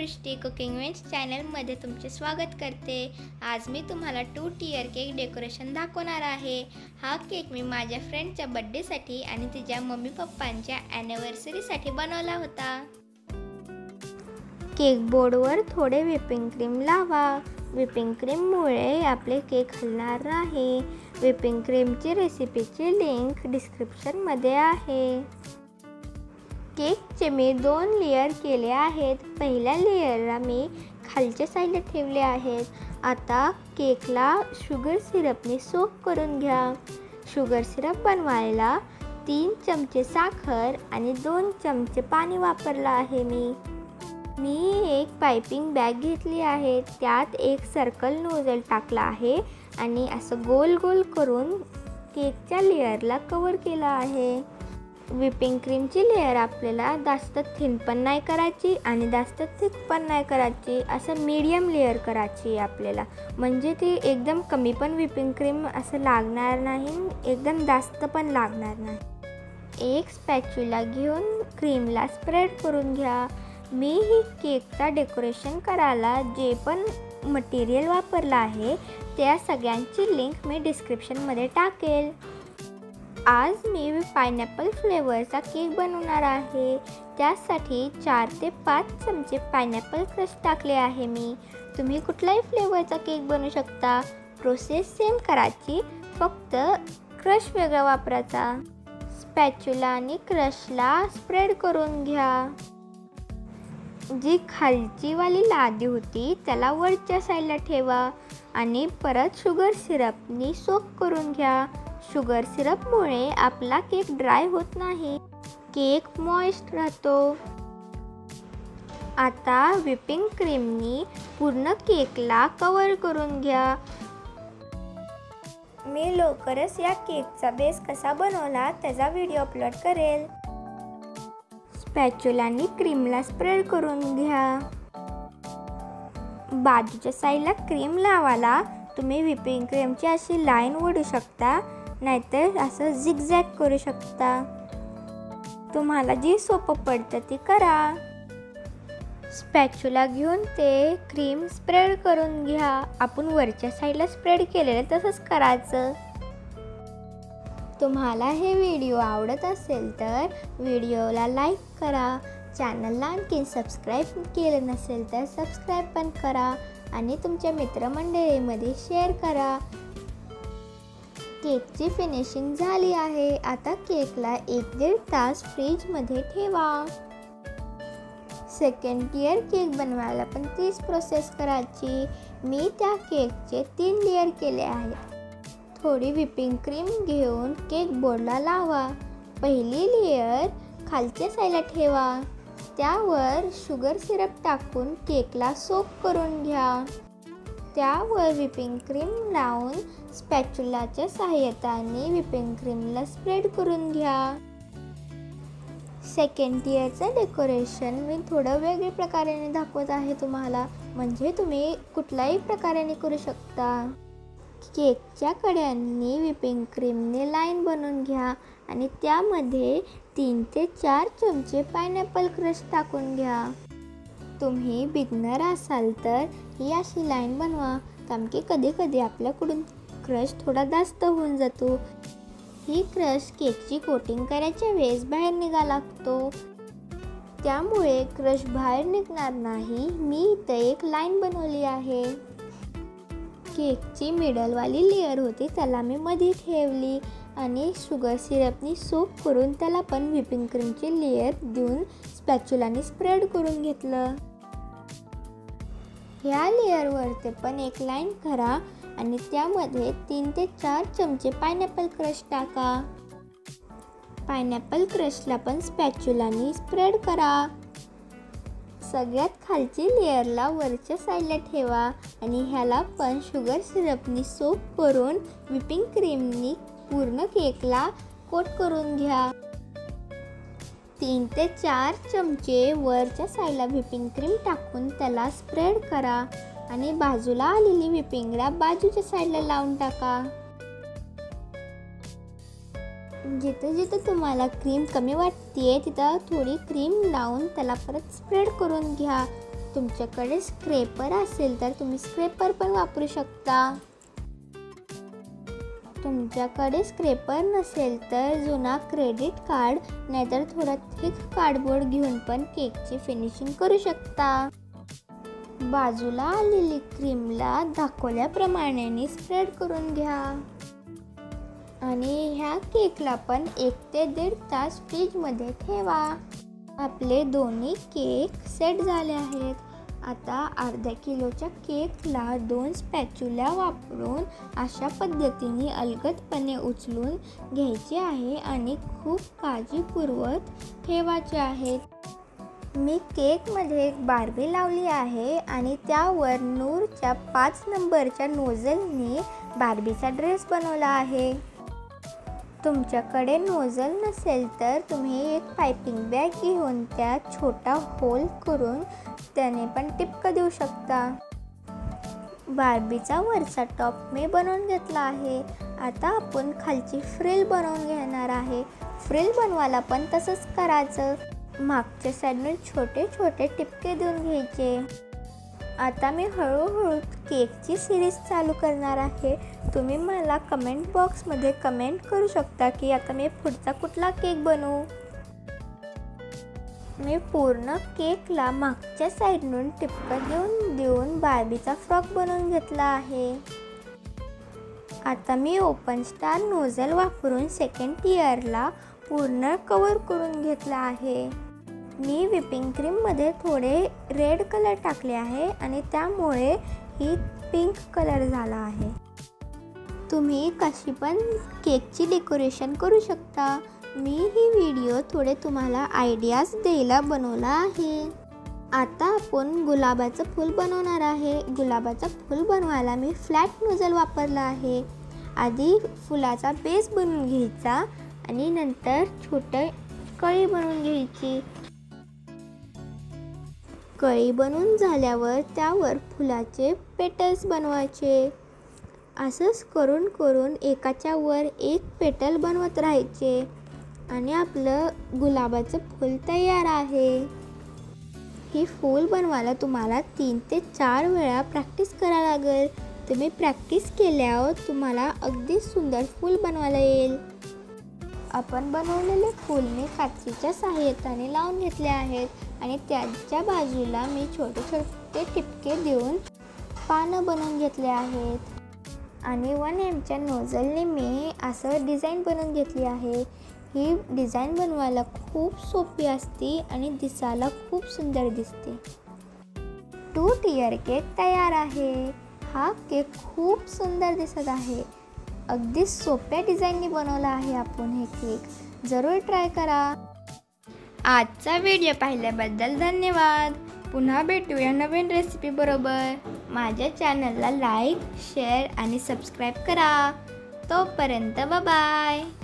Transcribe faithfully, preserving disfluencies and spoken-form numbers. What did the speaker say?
Srushti cooking with चॅनलमध्ये तुमचे स्वागत करते। आज मी तुम्हाला टू टियर केक डेकोरेशन दाखवणार आहे। हा केक मी माझ्या फ्रेंडच्या बर्थडेसाठी आणि तिच्या मम्मी पप्पांच्या ॲनिव्हर्सरीसाठी बनवला होता। केक बोर्डवर थोडे व्हिपिंग क्रीम लावा। व्हिपिंग क्रीममुळे आपले केक हलणार नाही। व्हिपिंग क्रीमची रेसिपीची लिंक डिस्क्रिप्शनमध्ये आहे। केकचे मी दोन लेयर केले आहेत। पहिल्या लेयरला मी खालच्या साईडला ठेवले आहेत। आता केकला शुगर सिरपने सोक करून घ्या। शुगर सिरप बनवायला तीन चमचे साखर आणि दोन चमचे पाणी वापरला आहे। मी मी एक पाइपिंग बॅग घेतली आहे। त्यात एक सर्कल नोझल टाकला आहे आणि असं गोल गोल करून केकच्या लेयरला कव्हर केला आहे। व्हिपिंग क्रीमची लेयर आपल्याला जास्त थिन पण नाही करायची आणि जास्त थिक पण नाही करायची, असं मीडियम लेयर करायची आपल्याला, म्हणजे ती एकदम कमी पण व्हिपिंग क्रीम असं लागणार नाही, एकदम जास्त पण लागणार नाही। एक स्पॅच्युला घेऊन क्रीमला स्प्रेड करून घ्या। मी ही केकचा डेकोरेशन करायला जे पण मटेरियल वापरलं आहे त्या सगळ्यांची लिंक मी डिस्क्रिप्शनमध्ये टाकेल। आज मी पायनॅपल फ्लेवरचा केक बनवणार आहे। त्यासाठी चार ते पाच चमचे पायनॅपल क्रश टाकले आहे मी। तुम्ही कुठलाही फ्लेवरचा केक बनवू शकता। प्रोसेस सेम करायची, फक्त क्रश वेगळा वापरायचा। स्पॅच्युला आणि क्रशला स्प्रेड करून घ्या। जी खालची वाली लादी होती त्याला वरच्या साईडला ठेवा आणि परत शुगर सिरपनी सोक करून घ्या। शुगर सिरपमुळे आपला केक ड्राय होत नाही, केक मॉइस्ट राहतो। आता व्हिपिंग क्रीमनी पूर्ण केकला कव्हर करून घ्या। मी लवकरच या केकचा बेस कसा बनवला त्याचा व्हिडिओ अपलोड करेल। स्पॅच्युलानी क्रीमला स्प्रेड करून घ्या। बाजूच्या साईडला क्रीम लावायला तुम्ही व्हिपिंग क्रीमची अशी लाईन ओढू शकता, नाहीतर असं झिगझॅग करू शकता। तुम्हाला जी सोपं पडतं ती करा। स्पॅच्युला घेऊन ते क्रीम स्प्रेड करून घ्या। आपण वरच्या साईडला स्प्रेड केलेलं तसंच करायचं। तुम्हाला हे व्हिडिओ आवडत असेल तर व्हिडिओला लाईक करा। चॅनलला आणखी सबस्क्राईब केलं नसेल तर सबस्क्राईब पण करा आणि तुमच्या मित्रमंडळीमध्ये शेअर करा। केकची फिनिशिंग झाली आहे। आता केकला एक दीड तास फ्रीजमध्ये ठेवा। सेकंड टियर केक बनवायला पण तीच प्रोसेस करायची। मी त्या केकचे तीन लेयर केले आहेत। थोडी व्हिपिंग क्रीम घेऊन केक बोर्डला लावा। पहिली लेयर खालच्या साईडला ठेवा, त्यावर शुगर सिरप टाकून केकला सोक करून घ्या। त्यावर व्हिपिंग क्रीम लावून स्पॅच्युलाच्या सहाय्याने व्हिपिंग क्रीमला स्प्रेड करून घ्या। सेकंड टियरचं डेकोरेशन मी थोडं वेगळ्या प्रकाराने दाखवत आहे तुम्हाला, म्हणजे तुम्ही कुठल्याही प्रकाराने करू शकता। केकच्या कड्यांनी व्हिपिंग क्रीमने लाईन बनवून घ्या आणि त्यामध्ये तीन ते चार चमचे पायनॅपल क्रश टाकून घ्या। तुम्ही बिगनर असाल तर ही अशी लाईन बनवा, कारण की कधी कधी आपल्याकडून क्रश थोडा जास्त होऊन जातो। ही क्रश केकची कोटिंग करायच्या वेळेस बाहेर निघा लागतो, त्यामुळे क्रश बाहेर निघणार नाही। मी इथं एक लाईन बनवली आहे। केकची मिडलवाली लेयर होती त्याला मी मध्ये ठेवली आणि शुगर सिरपनी सोक करून त्याला पण व्हिपिंग क्रीमची लेयर देऊन स्पॅच्युलाने स्प्रेड करून घेतलं। ह्या लेयरवरती पण एक लाईन करा आणि त्यामध्ये तीन ते चार चमचे पायनॅपल क्रश टाका। पायनॅपल क्रशला पण स्पॅच्युलाने स्प्रेड करा। सगळ्यात खालची लेयरला वरच्या साईडला ठेवा आणि ह्याला पण शुगर सिरपनी सोक करून व्हिपिंग क्रीमनी पूर्ण केकला कोट करून घ्या। तीन ते चार चमचे वरच्या साईडला व्हिपिंग क्रीम टाकून त्याला स्प्रेड करा आणि बाजूला आलेली व्हिपिंगला बाजूच्या साईडला लावून टाका। जिथे जिथे तुम्हाला क्रीम कमी वाटते तिथं थोडी क्रीम लावून त्याला परत स्प्रेड करून घ्या। तुमच्याकडे स्क्रेपर असेल तर तुम्ही स्क्रेपर पण वापरू शकता. तुमच्याकडे स्क्रेपर नसेल तर जुना क्रेडिट कार्ड नाहीतर थोडा थिक कार्डबोर्ड घेऊन पण केकची फिनिशिंग करू शकता. बाजूला आलेली क्रीमला दाखवल्याप्रमाणे स्प्रेड करून घ्या आणि ह्या केकला पण एक ते दीड तास फ्रीजमध्ये ठेवा. आपले दोन्ही केक सेट झाले आहेत. आता अर्ध्या किलोच्या केकला दोन स्पॅच्युला वापरून अशा पद्धतीने अलगदपणे उचलून घ्यायचे आहे आणि खूप काळजीपूर्वक ठेवायचे आहेत. मी केकमध्ये एक बार्बी लावली आहे आणि त्यावर नूरच्या पाच नंबरच्या नोझलने बार्बीचा ड्रेस बनवला आहे. तुमच्याकडे नोझल नसेल तर तुम्ही एक पायपिंग बॅग घेऊन त्यात छोटा होल करून त्याने पण टिपक देऊ शकता. बार्बीचा वरचा टॉप मी बनवून घेतला आहे. आता आपण खालची फ्रिल बनवून घेणार आहे. फ्रिल बनवायला पण तसंच करायचं. मागच्या साईडने छोटे छोटे टिपके देऊन घ्यायचे. आता मी हळूहळू केकची सिरीज चालू करणार आहे. तुम्ही मला कमेंट बॉक्समध्ये कमेंट करू शकता की आता मी पुढचा कुठला केक बनवू. मी पूर्ण केकला मागच्या साईडून टिपकं देऊन देऊन बार्बीचा फ्रॉक बनवून घेतला आहे. आता मी ओपन स्टार नोझल वापरून सेकंड टियरला पूर्ण कवर करून घेतला आहे. मी व्हिपिंग क्रीममध्ये थोडे रेड कलर टाकले आहे आणि त्यामुळे ही पिंक कलर झाला आहे. तुम्ही कशी पण केकची डेकोरेशन करू शकता. मी ही व्हिडिओ थोडे तुम्हाला आयडियाज द्यायला बनवला आहे. आता आपण गुलाबाचं फूल बनवणार आहे. गुलाबाचं फूल बनवायला मी फ्लॅट नोझल वापरला आहे. आधी फुलाचा बेस बनवून घ्यायचा आणि नंतर छोटे कळी बनवून घ्यायची. कळी बनवून झाल्यावर त्यावर फुलाचे पेटल्स बनवायचे. असंच करून करून एकाच्या वर एक पेटल बनवत राहायचे आणि आपलं गुलाबाचं फूल तयार आहे. ही फूल बनवायला तुम्हाला तीन ते चार वेळा प्रॅक्टिस करायला लागेल. तुम्ही प्रॅक्टिस केल्यावर तुम्हाला अगदी सुंदर फूल बनवायला येईल. आपण बनवलेले फूल मी काचीच्या सहाय्याने लावून घेतले आहेत आणि त्याच्या बाजूला मी छोटे छोटे टिपके देऊन पानं बनवून घेतले आहेत आणि वन एमच्या नोझलने मी असं डिझाईन बनवून घेतली आहे. ही डिझाईन बनवायला खूप सोपी असते आणि दिसायला खूप सुंदर दिसते. टू टियर केक तयार आहे. हा केक खूप सुंदर दिसत आहे. अगदी सोप्या डिझाईनने बनवला आहे आपण हे केक. जरूर ट्राय करा. आजचा व्हिडिओ पाहिल्याबद्दल धन्यवाद. पुन्हा भेटूया नवीन रेसिपी बरोबर. माझ्या चॅनलला लाईक, शेअर आणि सबस्क्राईब करा. तोपर्यंत बाय बाय.